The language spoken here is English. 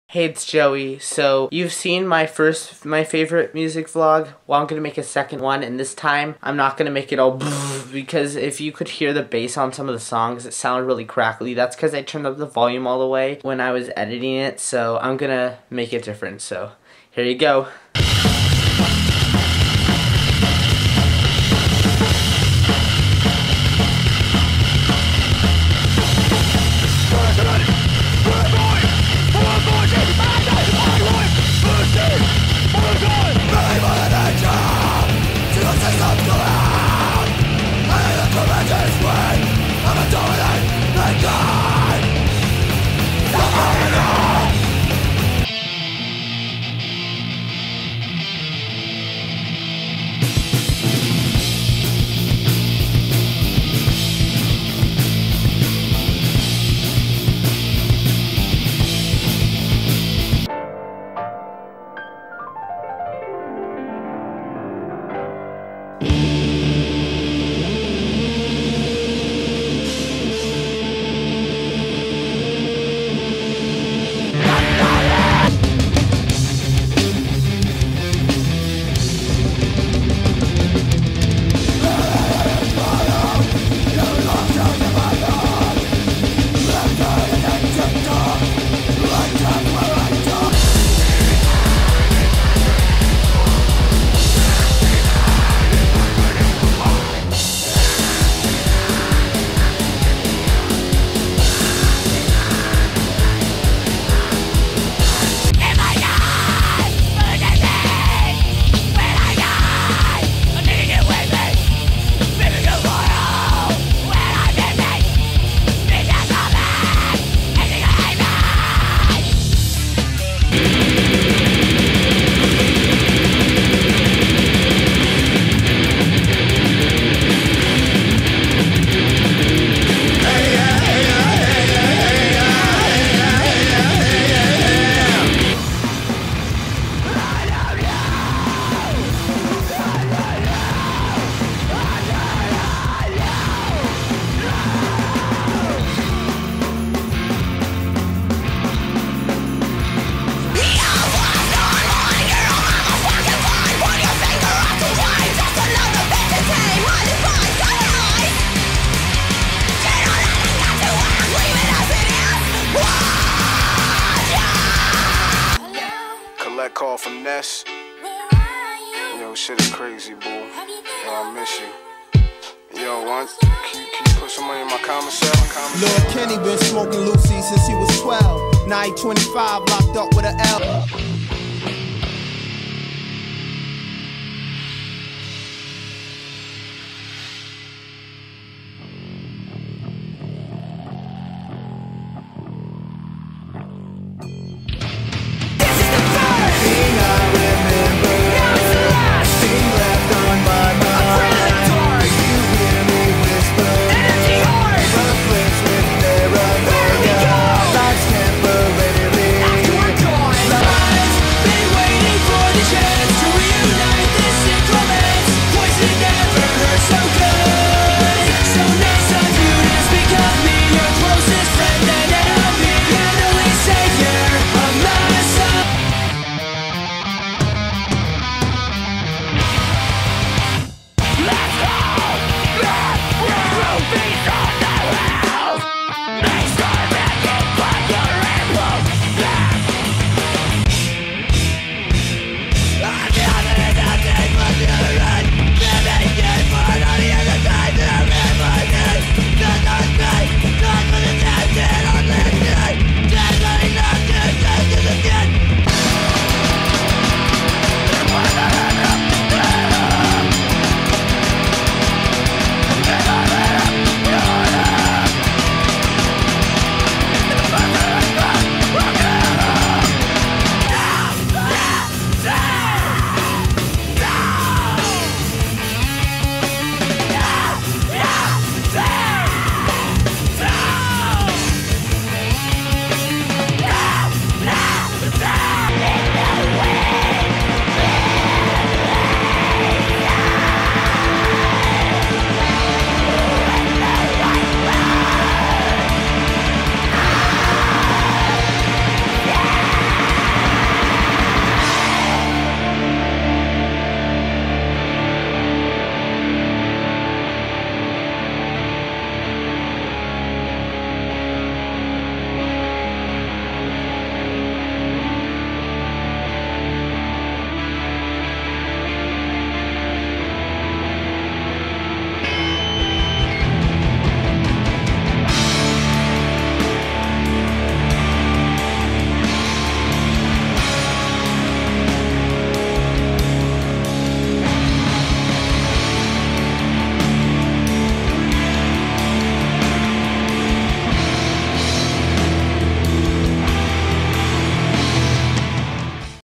Hey, it's Joey. So you've seen my favorite music vlog. Well, I'm gonna make a second one, and this time I'm not gonna make it all because if you could hear the bass on some of the songs, it sounded really crackly. That's because I turned up the volume all the way when I was editing it, so I'm gonna make it different. So here you go. Call from M.E.S.S. Yo, shit is crazy, boo. Yo, I miss you. Yo, can you put some money in my comment section? Lord Kenny been smoking Lucy since he was 12. Now he 25, locked up with an L.